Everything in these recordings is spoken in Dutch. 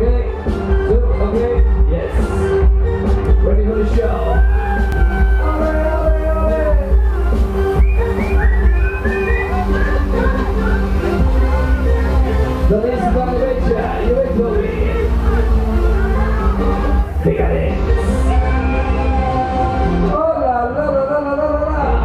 Okay, 2, okay, yes. Ready for the show. Dan is het dan een beetje, je weet wel wie. Decadence. Oh la la la la la la la.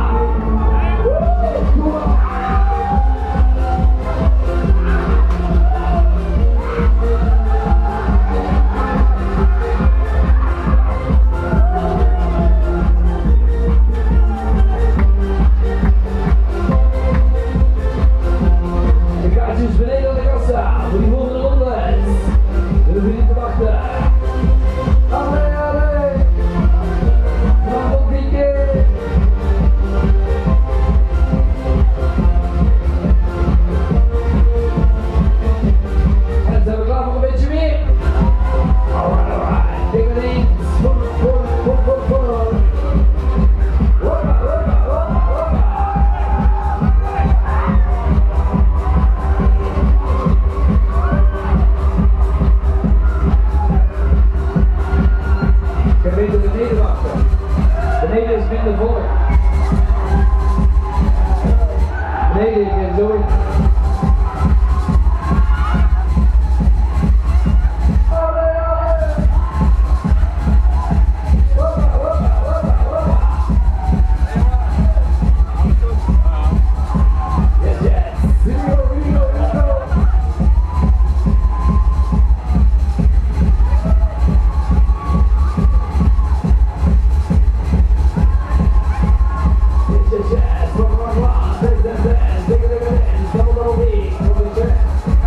De kaartjes beneden aan de kassa voor die volgende rondes. We hoeven niet te wachten. Allee, allee. Kom op, Dieke. En zijn we klaar voor een beetje meer? Alright, alright. Tegen de links. Voor. Hoppa, hoppa, hoppa, hoppa. Ik kan beter beneden wachten. Beneden is minder volk. Beneden is meer zo. Yes, yes. Here we go, here we go, here we go. Yes, yes, yes. Rock, rock, rock. Dance, dance, dance. Digga, digga, dance. Double, double beat. Double check.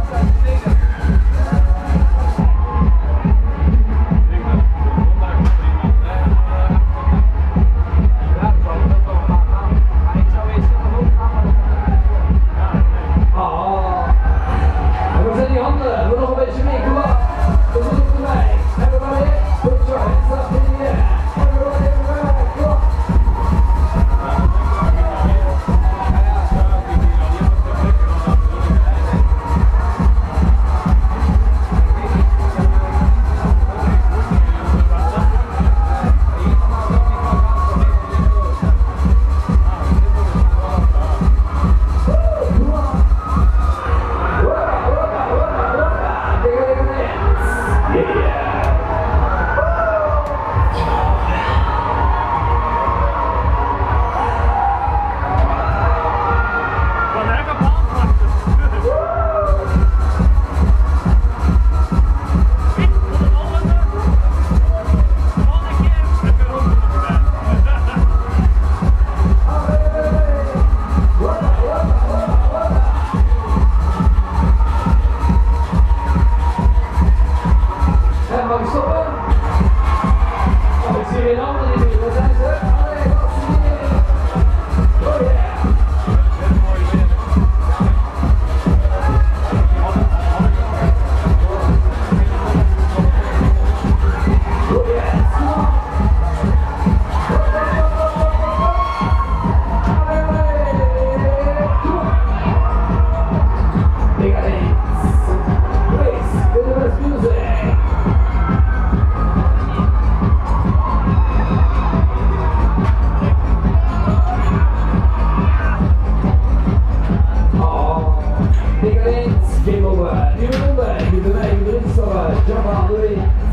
Oh. En waar zijn die handen? We nog een beetje meer. Kom op. We doen het erbij. Everybody, put your hands up in the air. Everybody, everybody, kom op. En mag ik stoppen? Oh, ik zie geen handen niet meer. Waar zijn ze? Allee, wat zie je? Oh yeah! Oh yes! Come on! Decadence! Please, with the best music! Decadence, game over. Nieuwe ronde, je bent erbij, je bent erin, jump on, doei.